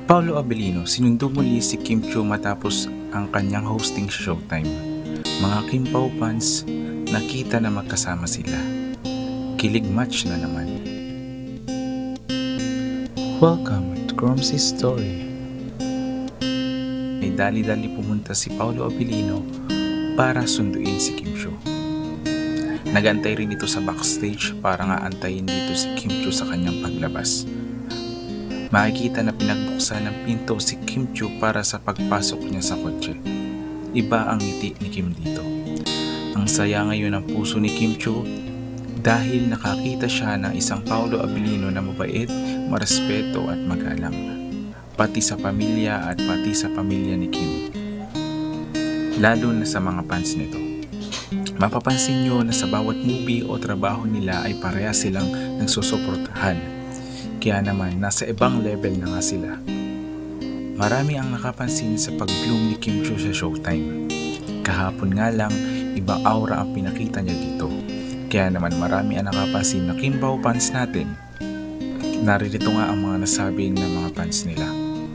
Paolo Abilino, sinundo muli si Kim Chiu matapos ang kanyang hosting sa Showtime. Mga Kim Pao fans, nakita na magkasama sila. Kilig match na naman. Welcome to Cromsy's Story. May dali-dali pumunta si Paolo Abilino para sunduin si Kim Chiu. Nagantay rin ito sa backstage para nga antayin dito si Kim Chiu sa kanyang paglabas. Makikita na pinagbuksan ng pinto si Kim Chiu para sa pagpasok niya sa kotse. Iba ang ngiti ni Kim dito. Ang saya ngayon ng puso ni Kim Chiu dahil nakakita siya ng isang Paolo Abilino na mabait, marespeto at magalang. Pati sa pamilya at pati sa pamilya ni Kim. Lalo na sa mga fans nito. Mapapansin nyo na sa bawat movie o trabaho nila ay pareha silang nagsusuportahan. Kaya naman, nasa ibang level na nga sila. Marami ang nakapansin sa pag-bloom ni Kim Chiu sa Showtime. Kahapon nga lang, ibang aura ang pinakita niya dito. Kaya naman marami ang nakapansin na Kim Pao fans natin. Naririto nga ang mga nasabi ng mga fans nila.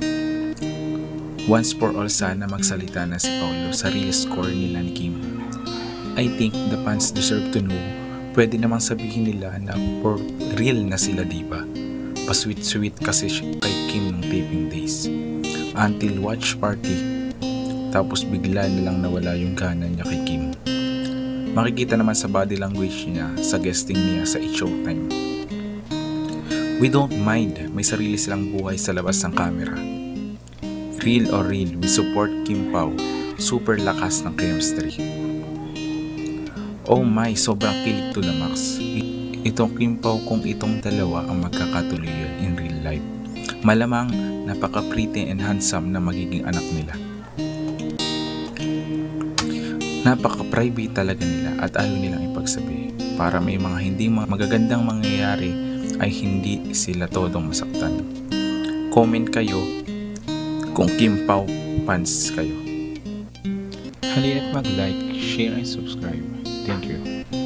Once for all, sana magsalita na si Paolo sa real score nila ni Kim. I think the fans deserve to know. Pwede namang sabihin nila na for real na sila, diba? Pa-sweet-sweet kasi kay Kim ng taping days. Until watch party. Tapos bigla nilang nawala yung gana niya kay Kim. Makikita naman sa body language niya sa guesting niya sa Showtime. We don't mind, may sarili silang buhay sa labas ng camera. Real or real, we support Kim Pao. Super lakas ng chemistry. Oh my, sobrang kilig to the max. Itong Kim Pao kung itong dalawa ang magkakatuluyan in real life. Malamang napaka-pretty and handsome na magiging anak nila. Napaka-private talaga nila at ayaw nilang ipagsabi. Para may mga hindi magagandang mangyayari ay hindi sila todong masaktan. Comment kayo kung Kim Pao fans kayo. Halina't mag-like, share and subscribe. Thank you.